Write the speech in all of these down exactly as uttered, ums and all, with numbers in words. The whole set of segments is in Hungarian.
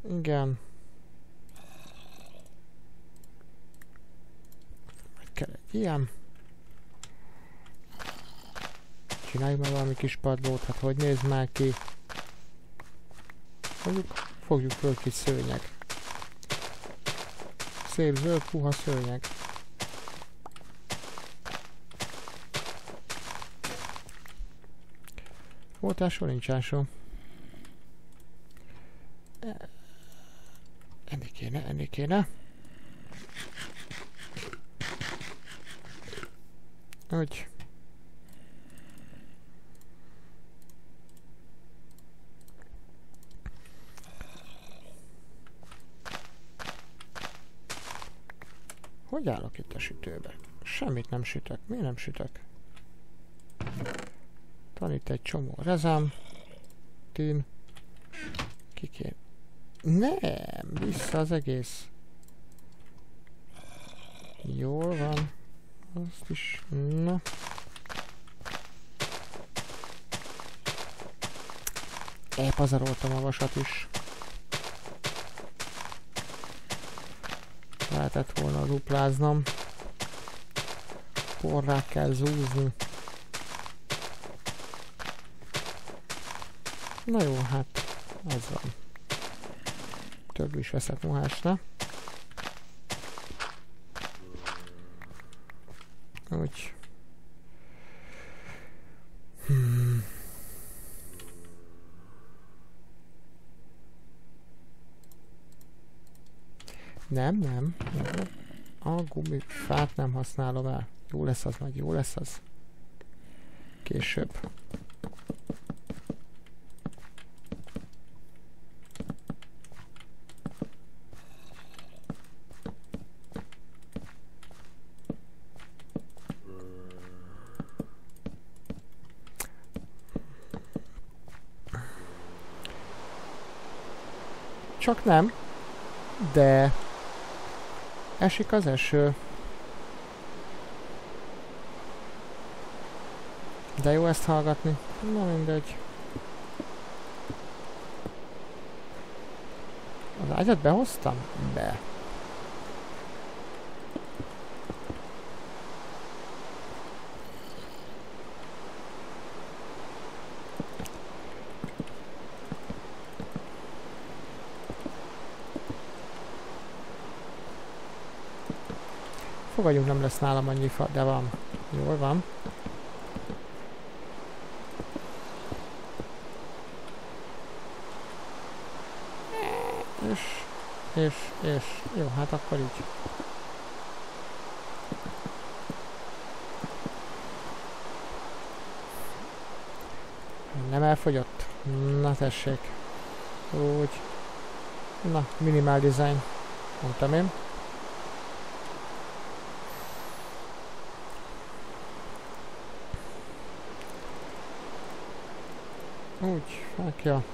Igen. Majd kell egy ilyen. Csináljuk meg valami kis padlót, hát hogy néz már ki? Mondjuk fogjuk föl kis szőnyeg. Szép zöld puha szőnyeg. Volt ásó, nincs ásó. Enni kéne, enni kéne. Úgy. Hogy állok itt a sütőbe? Semmit nem sütök. Miért nem sütök? Van itt egy csomó rezám. Tin. Ki kéne? Nem! Vissza az egész. Jól van. Azt is... Na. Elpazaroltam a vasat is. Lehetett volna dupláznom. Porrá kell zúzni. Na jó, hát ez van. Több is veszek mohásra. Úgy. Hmm. Nem, nem. A gumifát nem használom el. Jó lesz az, majd jó lesz az. Később. Csak nem, de esik az eső. De jó ezt hallgatni. Na mindegy. Az ágyat behoztam? Be. Fogadjunk, nem lesz nálam annyi fa, de van. Jól van. És, és, és, jó, hát akkor így. Nem elfogyott? Na tessék. Úgy. Na, minimál design. Mondtam én. Úgy, fákja.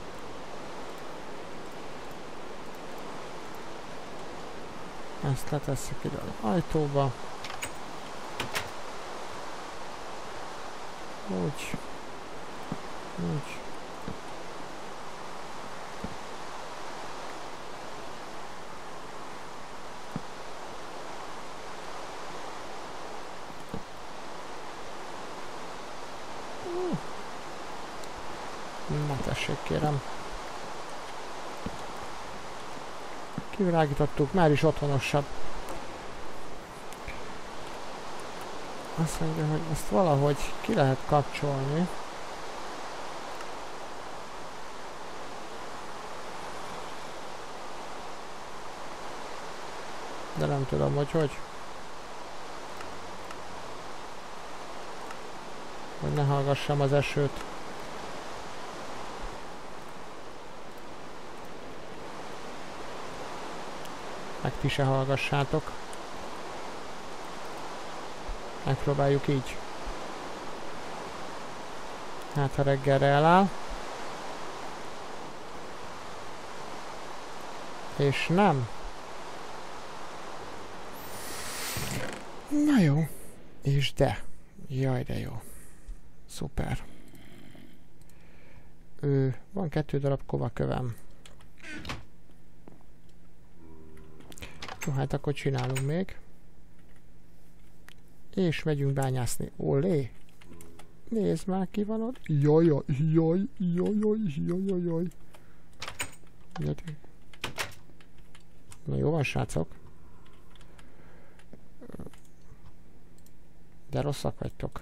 Ezt letesszük ide az ajtóba. Úgy. Úgy. Na tessék, kérem. Kivilágítottuk, már is otthonosabb. Azt mondja, hogy ezt valahogy ki lehet kapcsolni. De nem tudom, hogy hogy. Hogy ne hallgassam az esőt. Meg ti se hallgassátok. Megpróbáljuk így. Hát ha reggelre eláll. És nem. Na jó. És de. Jaj, de jó. Szuper. Ő, van kettő darab kovakövem. Jó, hát akkor csinálunk még. És megyünk bányászni. Olé! Nézd már, ki van ott. Jaj, jaj, jaj, jaj, jaj, jaj, jaj. Na jó van, srácok. De rosszak vagytok.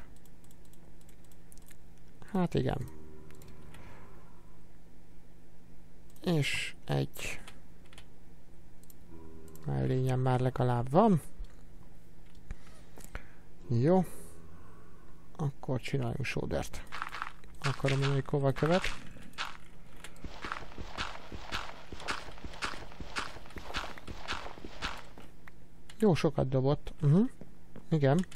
Hát igen. És egy mellényem már legalább van. Jó. Akkor csináljunk sódert. Akarom mondani kovakövet. Jó sokat dobott. Uh-huh. Igen.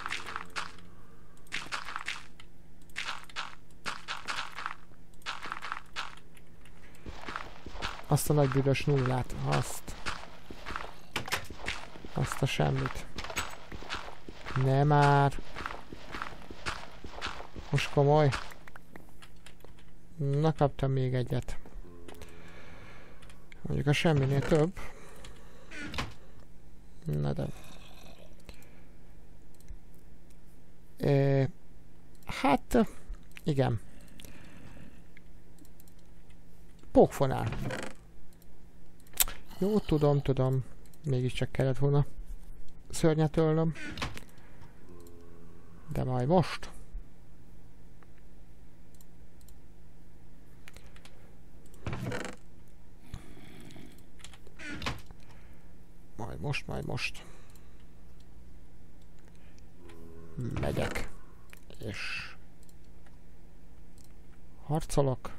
Azt a nagy büdös nullát. Azt. Azt a semmit. Ne már. Most komoly. Na, kaptam még egyet. Mondjuk a semminél több. Na de. E, hát, igen. Pókfonál. Jó, tudom, tudom. Mégiscsak kellett volna szörnyet ölnöm. De majd most. Majd most, majd most. Megyek. És harcolok.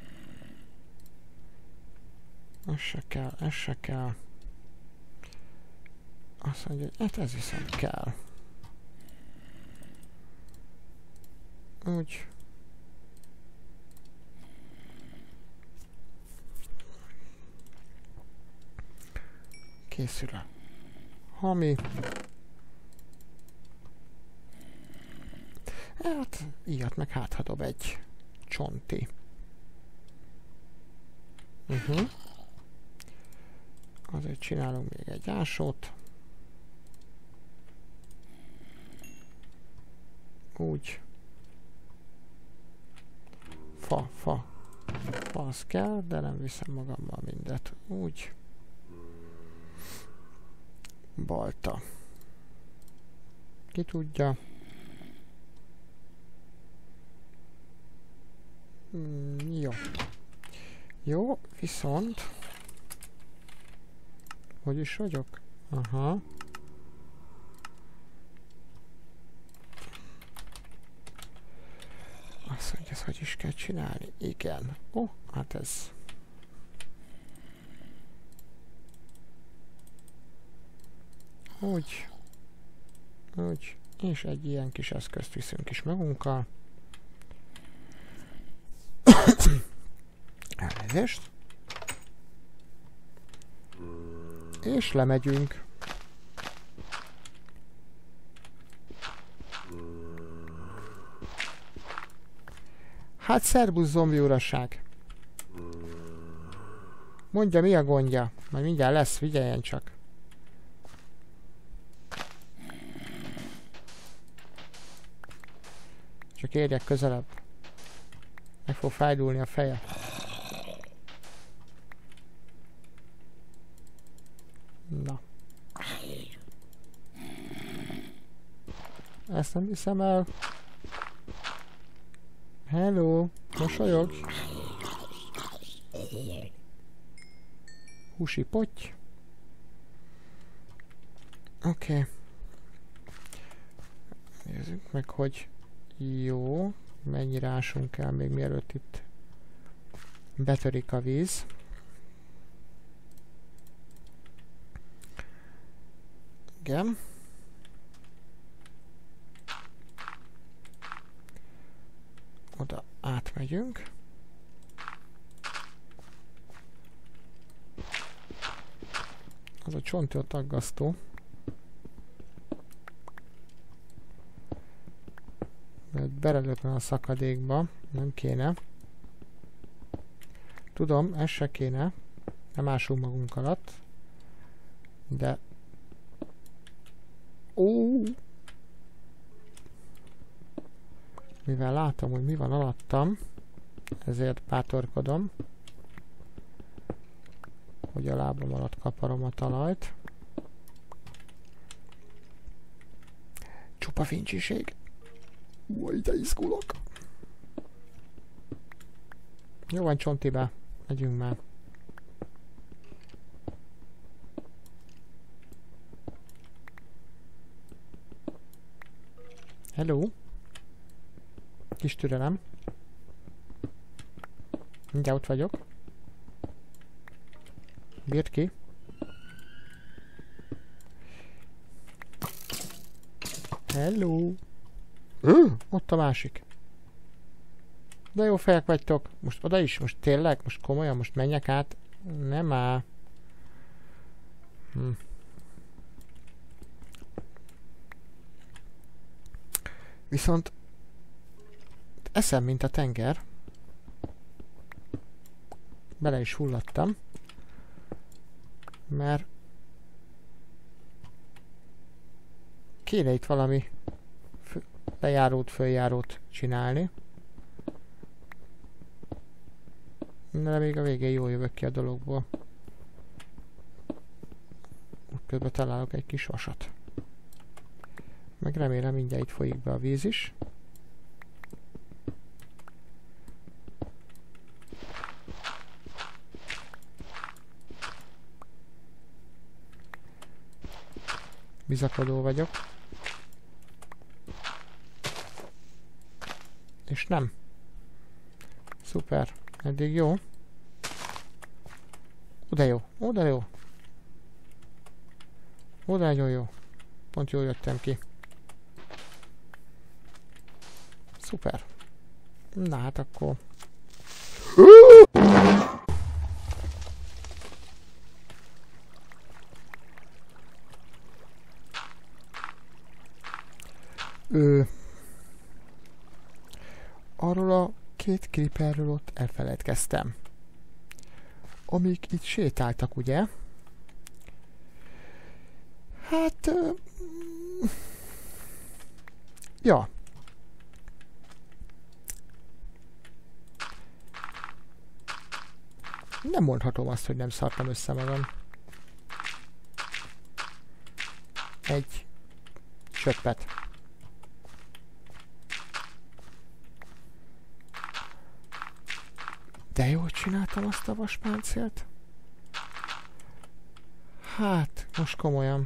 Ez se kell, ez se kell. Azt mondja, hogy hát ez viszont kell. Úgy. Készül a hami. Hát, ilyet meg hát ha dob egy csonti. Uh-huh. Azért csinálunk még egy ásót. Úgy. Fa, fa. Fa az kell, de nem viszem magammal mindet. Úgy. Balta. Ki tudja. Mm, jó. Jó, viszont... Hogy is vagyok? Aha. Azt mondja, ezt hogy is kell csinálni? Igen. Ó, oh, hát ez... Úgy. Úgy. És egy ilyen kis eszközt viszünk is magunkkal. Elnézést. És lemegyünk. Hát szerbusz zombi uraság. Mondja, mi a gondja? Majd mindjárt lesz, figyeljen csak. Csak érjek közelebb. Meg fog fájdulni a feje. Na. Ezt nem hiszem el. Hello, mosolyog. Húsi potty. Oké. Okay. Nézzük meg, hogy jó. Mennyire ásunk el még mielőtt itt betörik a víz. Igen. Oda átmegyünk. Az a csonti ott aggasztó. Mert belelőttem a szakadékba. Nem kéne. Tudom, ez se kéne. Nem ásunk magunk alatt. De... Ó! Mivel látom, hogy mi van alattam, ezért bátorkodom, hogy a lábam alatt kaparom a talajt. Csupa fincsiség. Új, de izgulok. Jó van, Csontibe. Megyünk már. Hello. Kis türelem. Mindjárt ott vagyok. Bírd ki. Hello. Ö, ott a másik. De jó fejek vagytok. Most oda is? Most tényleg? Most komolyan? Most menjek át? Nem áll. Hm. Viszont eszem, mint a tenger. Bele is fulladtam. Mert kéne itt valami lejárót, följárót csinálni. De még a végén jól jövök ki a dologból. Közben találok egy kis vasat. Meg remélem mindjárt itt folyik be a víz is. Bizakodó vagyok. És nem. Szuper. Eddig jó. Oda jó. Oda jó. Oda nagyon jó. Pont jól jöttem ki. Szuper. Na hát akkor... Ö... Arról a két creeperről ott elfeledkeztem. Amik itt sétáltak, ugye? Hát... Ö... Ja. Nem mondhatom azt, hogy nem szartam össze magam. Egy csöppet. De jól csináltam azt a vaspáncélt. Hát, most komolyan.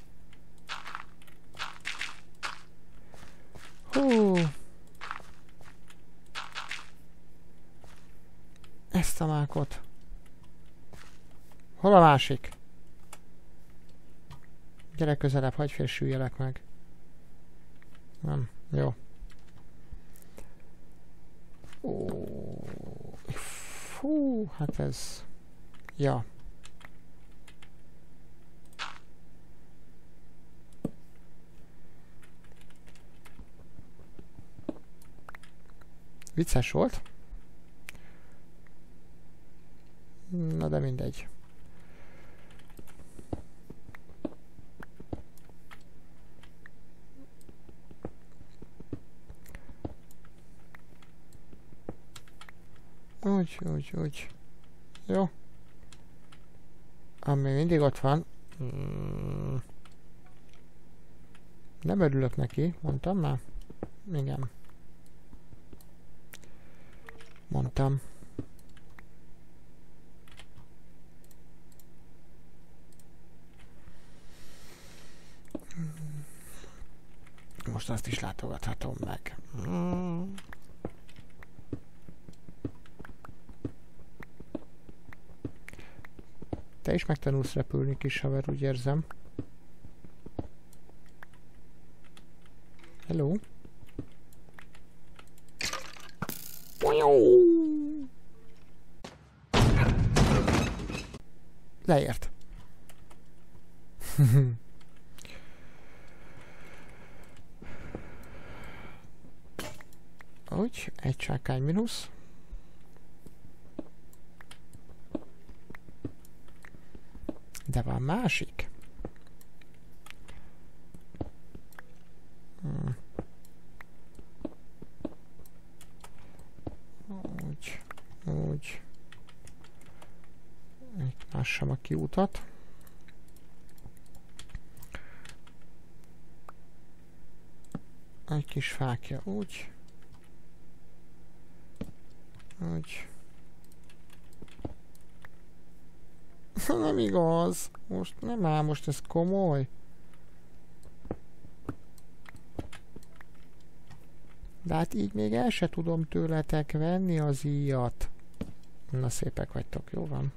Hú. Ezt a mákot. Hol a másik? Gyere közelebb, hagyj félsüljelek meg. Nem, jó. Ó, fú, hát ez... Ja. Vicces volt. Na de mindegy. Úgy, úgy, úgy. Jó. Ami mindig ott van. Mm. Nem örülök neki, mondtam már? Igen. Mondtam. Most azt is látogathatom meg. Mm. Te is megtanulsz repülni, kis haver, úgy érzem. Hello. Leért. Úgy, egy csákány mínusz. De van másik. Lássam a kiutat. Egy kis fákja, úgy. Úgy. Nem igaz. Most nem áll, most ez komoly. De hát így még el se tudom tőletek venni az íjat. Na, szépek vagytok, jó van.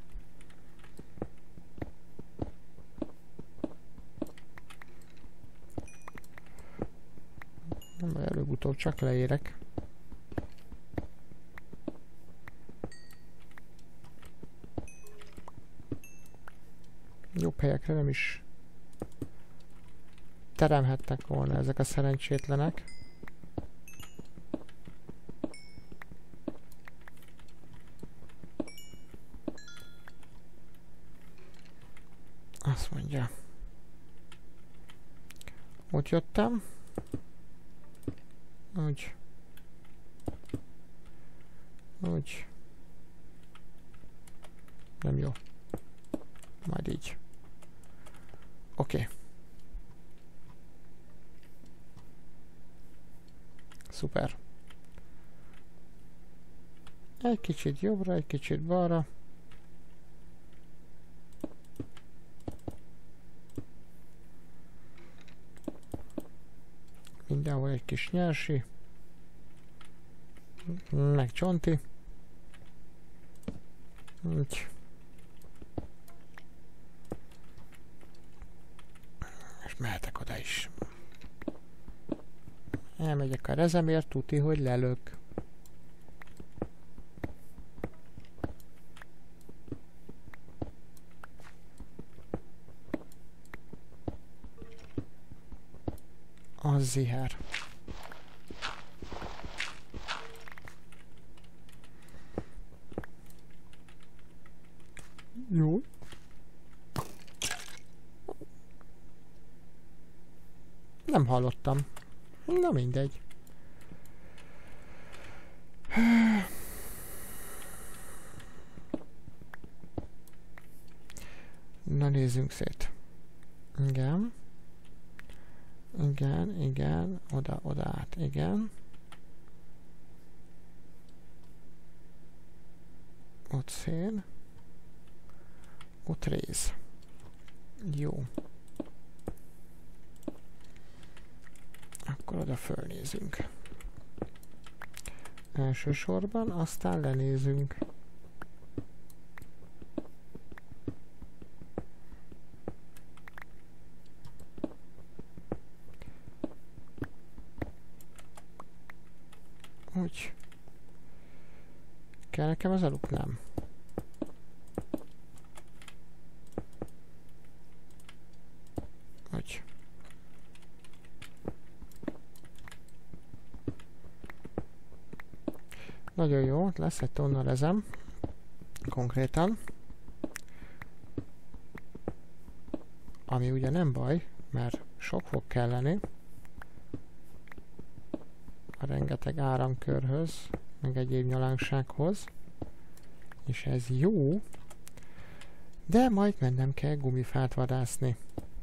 Nem, előbb-utóbb csak leérek. Jobb helyekre nem is teremhettek volna ezek a szerencsétlenek. Azt mondja. Ott jöttem. Úgy. Úgy. Nem jó. Majd így. Oké. Okay. Szuper. Egy kicsit jobbra, egy kicsit balra. Mindenhol egy kis nyersi. Meg csonti. Úgy. És mehetek oda is. Elmegyek a rezemért, tuti, hogy lelök. Az ziher. Jó. Nem hallottam. Na mindegy. Na nézzünk szét. Igen. Igen, igen. Oda, oda át. Igen. Ott szél. Ott rész. Jó. Akkor oda fölnézünk. Elsősorban, aztán lenézünk. Úgy. Kell nekem az aluk? Nem. Úgy. Nagyon jó, lesz egy tonna rezem. Konkrétan. Ami ugye nem baj, mert sok fog kelleni. A rengeteg áramkörhöz, meg egyéb nyalánksághoz. És ez jó. De majd mennem kell gumifát vadászni.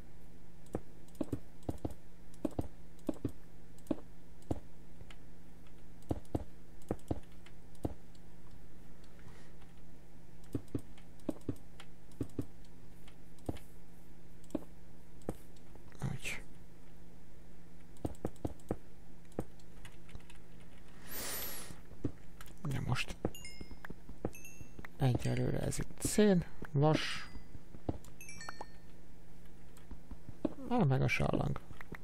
Egyelőre ez itt szén, vas. Ah, meg a sallang.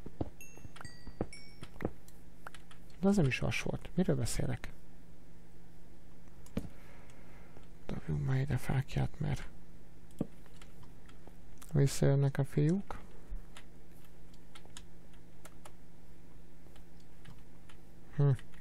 De az nem is vas volt. Miről beszélek? Dobjunk már ide fákját, mert visszajönnek a fiúk. Hm.